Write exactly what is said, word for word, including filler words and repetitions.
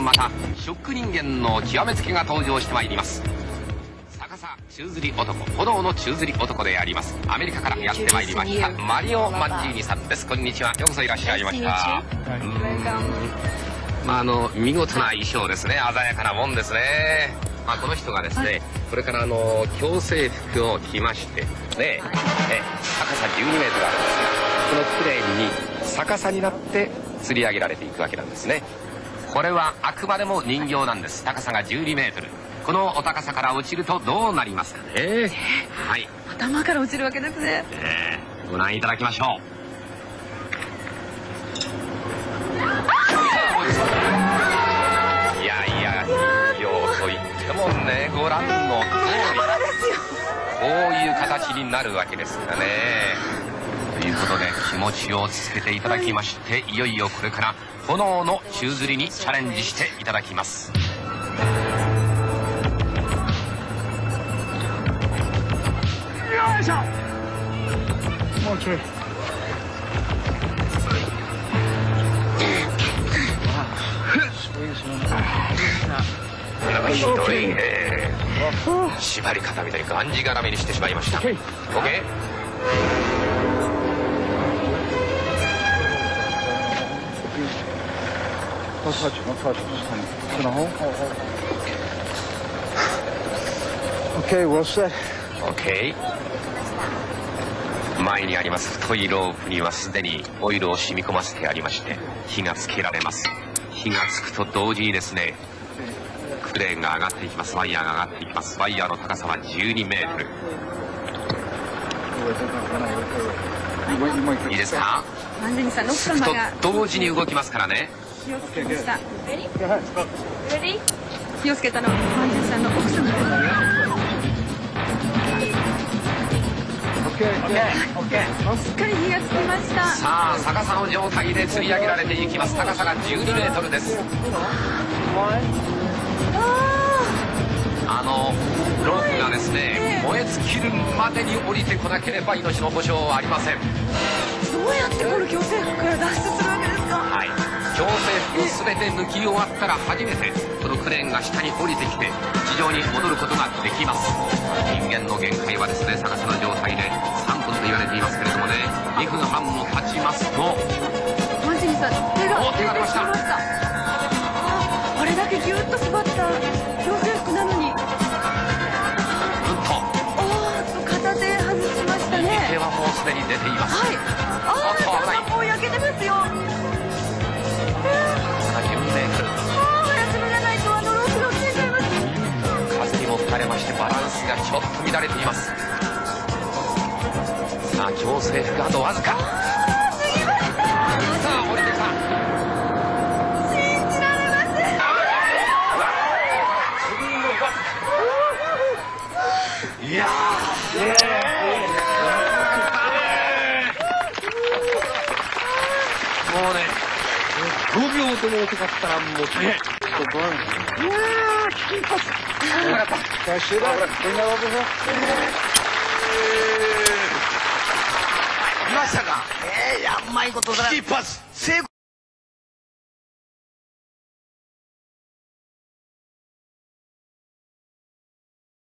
またショック人間の極めつけが登場してまいります。逆さ宙吊り男、炎の宙吊り男であります。アメリカからやってまいりましたマリオ・マンジーニさんです。こんにちは、ようこそいらっしゃいました。まあ、あの見事な衣装ですね。鮮やかなもんですね。まあ、この人がですね、これからあの矯正服を着ましてね、え高さじゅうにメートルあるんですが、このクレーンに逆さになって吊り上げられていくわけなんですね。これはあくまでも人形なんです。高さがじゅうにメートル。このお高さから落ちるとどうなりますかね。えー、はい、 頭から落ちるわけですね。 えー、ご覧いただきましょう。いやいや、ようと言ってもね、ご覧の通りこういう形になるわけですからね。ということで気持ちをつけていただきまして、いよいよこれから炎の宙吊りにチャレンジしていただきます。 よいしょ。もうちょい。 ひどいね。縛り方みたいにがんじがらめにしてしまいました。 OK。 Okay, well set. OK。 前にあります太いロープにはすでにオイルを染み込ませてありまして、火がつけられます。火がつくと同時にですね、クレーンが上がっていきます。ワイヤーが上がっていきます。ワイヤーの高さはじゅうにメートル。いいですか。 マンジーニさんの奥つくと様が同時に動きますからね。 気をつけました。気をつけたのはマンジーニさんの奥様です。 Okay, okay. しっかり火がつきました。 さあ逆さの状態で吊り上げられていきます。高さがじゅうにメートルです。あのロープがですね、燃え尽きるまでに降りてこなければ命の保証はありません。 どうやってこの矯正服から脱出するわけですか。 はい、矯正服を全て抜き終わったら初めてこのクレーンが下に降りてきて地上に戻ることができます。人間の限界はですね、逆さの状態でさんぷんと言われていますけれどもね、にふんはんも経ちますと、 マンジーニさん手がお手が出ました。 あれだけギュッと縛った矯正服なのに、 うんとおーっと片手外しましたね。 手はもうすでに出ています。 はい、あー、もう焼けてますよ。 じゅうメートル。 早く脱がないとあのロープが落ちちゃいます。 風にも吹かれましてバランスがちょっと乱れています。さあ矯正服あとわずか。さあ降りてきた。 信じられません。 いやもうね、ごびょうでも遅かったらもう大変。いやー、キーパス。 ましたか。えー、いや、うまいことだ。 キーパス。